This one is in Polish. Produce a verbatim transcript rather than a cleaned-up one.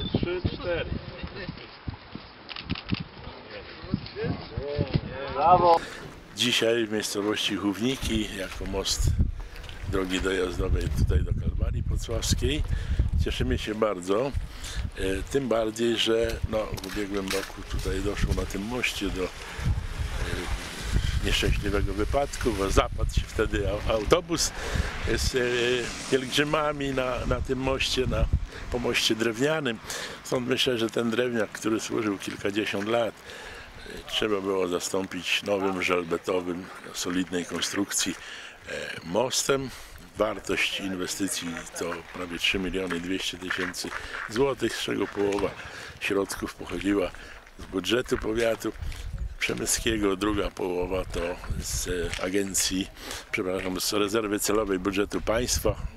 trzy, cztery. Brawo! Dzisiaj w miejscowości Hówniki jako most drogi dojazdowej tutaj do Kalwarii Płocławskiej. Cieszymy się bardzo, tym bardziej, że no, w ubiegłym roku tutaj doszło na tym moście do nieszczęśliwego wypadku, bo zapadł się wtedy autobus z pielgrzymami na, na tym moście, na pomoście drewnianym. Stąd myślę, że ten drewniak, który służył kilkadziesiąt lat, trzeba było zastąpić nowym, żelbetowym, solidnej konstrukcji mostem. Wartość inwestycji to prawie trzy miliony dwieście tysięcy złotych, z czego połowa środków pochodziła z budżetu powiatu przemyskiego, druga połowa to z agencji, przepraszam, z rezerwy celowej budżetu państwa.